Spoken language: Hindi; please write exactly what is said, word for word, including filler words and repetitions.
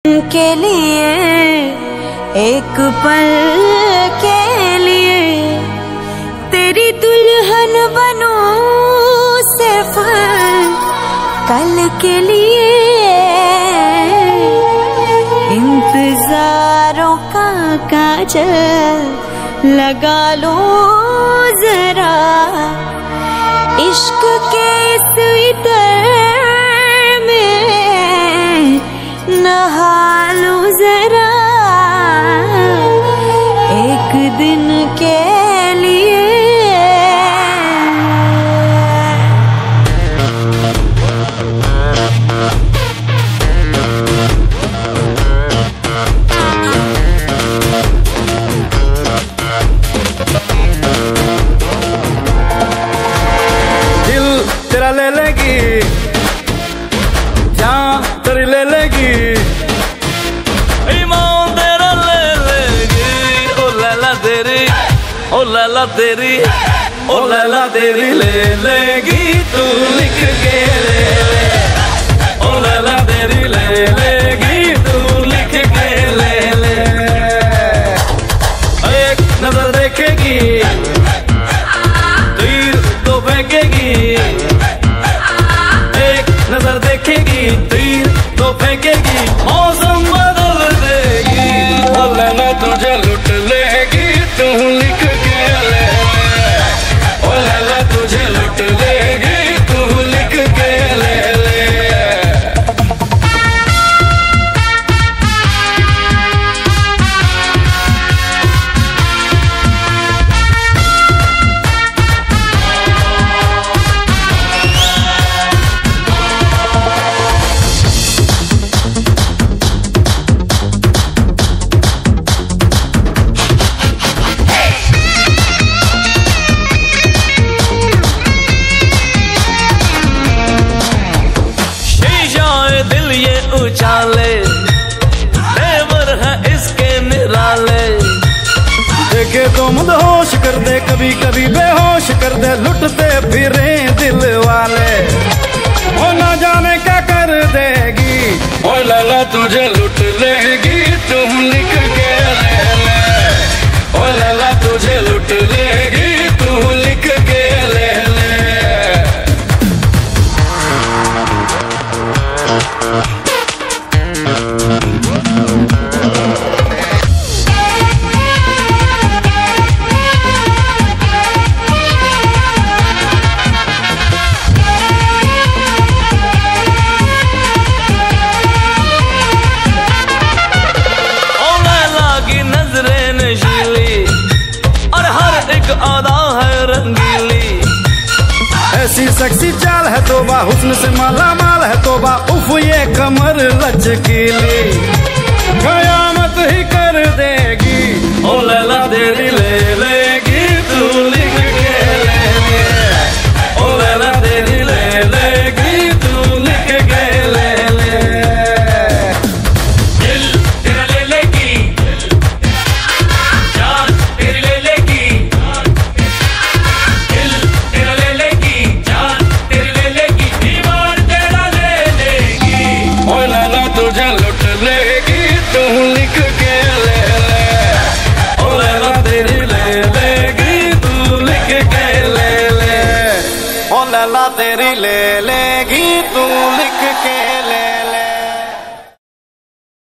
के लिए, एक पल के लिए तेरी दुल्हन बनूं सिर्फ कल के लिए। इंतजारों का काजल लगा लो जरा, इश्क के इस इतर में नहा लो जरा, एक दिन के लिए। दिल तेरा ले लेगी, जान तेरी ले लेगी, ईमान तेरा ले लेगी। ओ लैला तेरी, ओ लैला तेरी, ओ लैला तेरी ले लेगी, तू लिख के ले ले। ओ लैला तेरी ले लेगी, तू लिख के ले ले। एक नजर देखेगी, तीर तो फेंकेगी, एक नजर देखेगी, तीर तो फेंकेगी, मौसम बदल देगी। ओ लैला तुझे लुट लेगी, तू लिख के ले ले। ओ लैला तुझे लुट लेगी, तू लिख के ले ले। दिल ये उछाले, तेवर है इसके निराले, देखे तो मदहोश कर दे, कभी कभी बेहोश कर दे, लुटते फिरे दिल वाले। वो ना जाने क्या कर देगी, ओ लैला तुझे लुट लेगी, तुम लिख के ले ले। ओ लैला तुझे लुट लेगी, तू लिख के ले ले। आदा है रंगीली, ऐसी सेक्सी चाल है तोबा, हुस्न से माला माल है तोबा, उफ ये कमर लचकीली, कयामत ही कर देगी। ओ लैला तेरी ले लेगी, तू लिख के ले ले। ओ लैला तेरी ले लेगी, तू लिख के ले ले। दिल तेरा ले लेगी, जान तेरी ले लेगी, दिल तेरा ले लेगी, जान तेरी ले लेगी, ईमान तेरा ले लेगी। ओ लैला तुझे लुट लेगी, तू लिख के ले ले। ओ लैला तेरी ले लेगी, तू लिख के ले ले। ओ लैला तेरी ले लेगी, तू लिख